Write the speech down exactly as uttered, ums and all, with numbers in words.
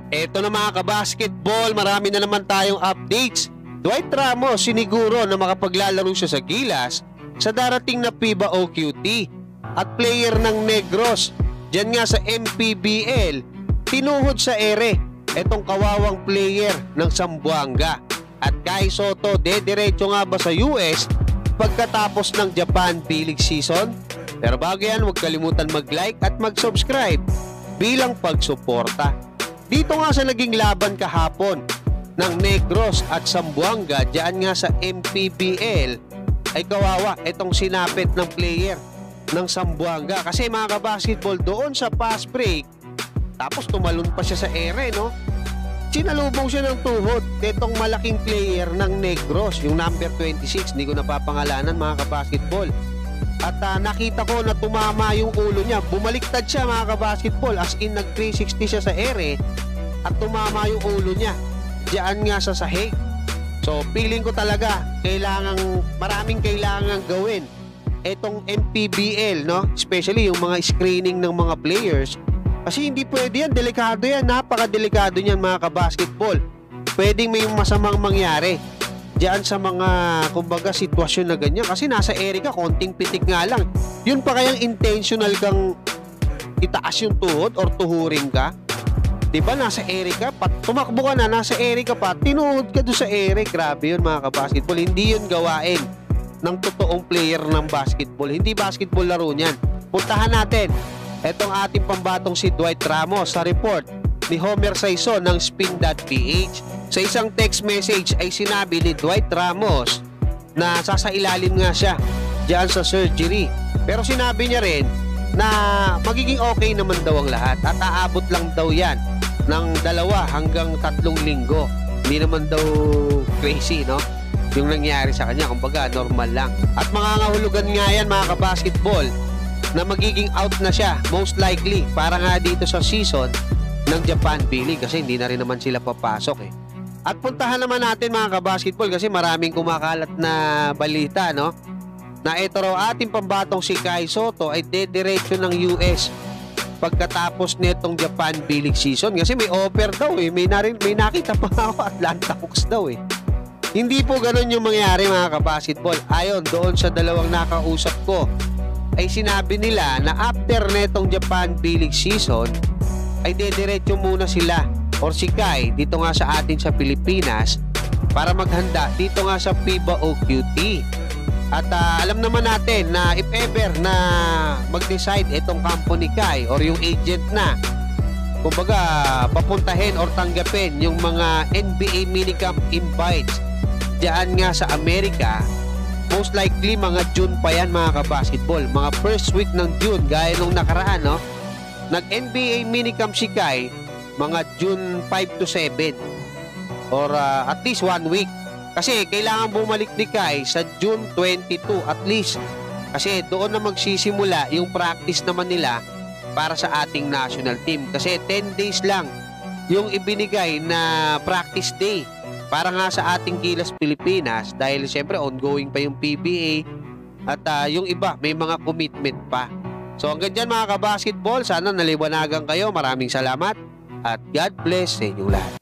Eto na mga kabasketball, marami na naman tayong updates. Dwight Ramos siniguro na makapaglalaro siya sa Gilas sa darating na FIBA O Q T. At player ng Negros, dyan nga sa M P B L, tinuhod sa ere etong kawawang player ng Zamboanga. At Kai Sotto, dediretso nga ba sa U S pagkatapos ng Japan B-League season? Pero bago yan, huwag kalimutan mag-like at mag-subscribe bilang pagsuporta. Dito nga sa naging laban kahapon ng Negros at Zamboanga, diyan nga sa M P B L, ay kawawa itong sinapit ng player ng Zamboanga. Kasi mga kabasketball, doon sa fast break, tapos tumalon pa siya sa ere, no? Sinalubong siya ng tuhod itong malaking player ng Negros, yung number twenty-six, hindi ko napapangalanan mga kabasketball. At uh, nakita ko na tumama yung ulo niya. Bumaliktad siya mga kabasketball, as in nag three sixty siya sa ere at tumama yung ulo niya diyan nga sa sahig. So feeling ko talaga kailangang, maraming kailangang gawin etong M P B L, no? Especially yung mga screening ng mga players. Kasi hindi pwede yan, delikado yan, napakadelikado niyan mga kabasketball. Pwedeng may masamang mangyari diyan sa mga, kumbaga, sitwasyon na ganyan. Kasi nasa ere ka, konting pitik nga lang. Yun pa kayang intentional kang itaas yung tuhod or tuhurin ka? Diba nasa ere ka, pat, tumakbo ka na, nasa ere ka pa, tinuhod ka doon sa ere. Grabe yun mga kabasketball. Hindi yun gawain ng totoong player ng basketball. Hindi basketball laro niyan. Puntahan natin etong ating pambatong si Dwight Ramos sa report ni Homer Saison ng spin dot p h. Sa isang text message ay sinabi ni Dwight Ramos na sasailalim nga siya diyan sa surgery. Pero sinabi niya rin na magiging okay naman daw ang lahat at aabot lang daw yan ng dalawa hanggang tatlong linggo. Hindi naman daw crazy, no? Yung nangyari sa kanya, kumbaga normal lang. At mangangahulugan nga yan mga kabasketball na magiging out na siya most likely para nga dito sa season ng Japan B-League kasi hindi na rin naman sila papasok eh. At puntahan naman natin mga kabasketball kasi maraming kumakalat na balita, no? Na ito raw ating pambatong si Kai Sotto ay dediretso ng U S pagkatapos nitong Japan B-League season kasi may offer daw eh. May, narin, may nakita pa ako, Atlanta Hawks daw eh. Hindi po ganun yung mangyari mga kabasketball. Ayon doon sa dalawang nakausap ko ay sinabi nila na after netong Japan B-League season ay dediretso muna sila or si Kai dito nga sa atin sa Pilipinas para maghanda dito nga sa FIBA O Q T. At uh, alam naman natin na if ever na mag-decide itong kampo ni Kai or yung agent na kumbaga papuntahin or tanggapin yung mga N B A minicamp invites diyan nga sa Amerika, most likely mga June pa yan mga kabasketball, mga first week ng June gaya nung nakaraan, no? Nag-N B A minicamp si Kai mga June five to seven or uh, at least one week. Kasi kailangan bumalik ni Kai sa June twenty-two at least. Kasi doon na magsisimula yung practice naman nila para sa ating national team. Kasi ten days lang yung ibinigay na practice day para nga sa ating Gilas Pilipinas dahil siyempre ongoing pa yung P B A at uh, yung iba may mga commitment pa. So hanggang dyan mga kabasketball, sana naliwanagan kayo. Maraming salamat at God bless sa inyong lahat.